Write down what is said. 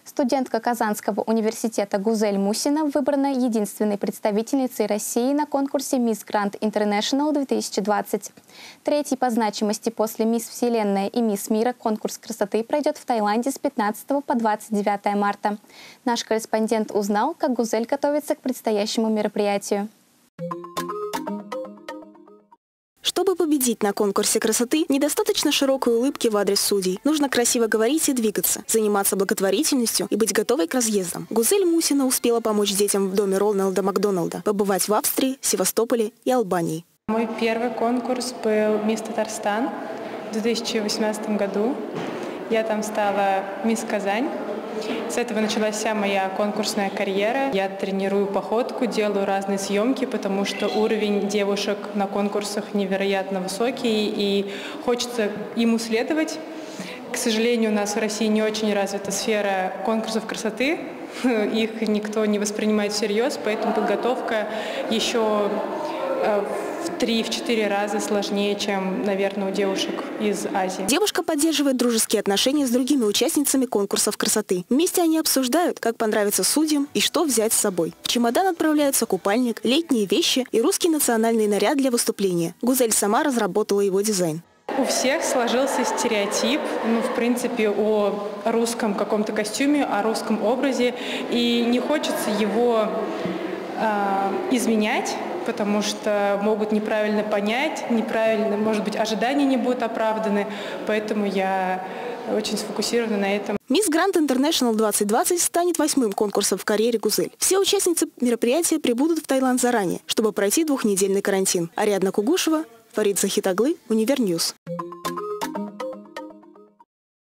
Студентка Казанского университета Гузель Мусина выбрана единственной представительницей России на конкурсе Miss Grand International 2020. Третий по значимости после Мисс Вселенная и Мисс Мира конкурс красоты пройдет в Таиланде с 15 по 29 марта. Наш корреспондент узнал, как Гузель готовится к предстоящему мероприятию. Чтобы победить на конкурсе красоты, недостаточно широкой улыбки в адрес судей. Нужно красиво говорить и двигаться, заниматься благотворительностью и быть готовой к разъездам. Гузель Мусина успела помочь детям в доме Рональда Макдоналда, побывать в Австрии, Севастополе и Албании. Мой первый конкурс был «Мисс Татарстан» в 2018 году. Я там стала «Мисс Казань». С этого началась вся моя конкурсная карьера. Я тренирую походку, делаю разные съемки, потому что уровень девушек на конкурсах невероятно высокий, и хочется ему следовать. К сожалению, у нас в России не очень развита сфера конкурсов красоты. Их никто не воспринимает всерьез, поэтому подготовка еще в 3-4 раза сложнее, чем, наверное, у девушек из Азии. Девушка поддерживает дружеские отношения с другими участницами конкурсов красоты. Вместе они обсуждают, как понравится судьям и что взять с собой. В чемодан отправляются купальник, летние вещи и русский национальный наряд для выступления. Гузель сама разработала его дизайн. У всех сложился стереотип, в принципе, о русском каком-то костюме, о русском образе, и не хочется его изменять, потому что могут неправильно понять, неправильно, может быть, ожидания не будут оправданы, поэтому я очень сфокусирована на этом. Miss Grand International 2020 станет 8-м конкурсом в карьере Гузель. Все участницы мероприятия прибудут в Таиланд заранее, чтобы пройти 2-недельный карантин. Ариадна Кугушева, Фарид Захитаглы, Универньюз.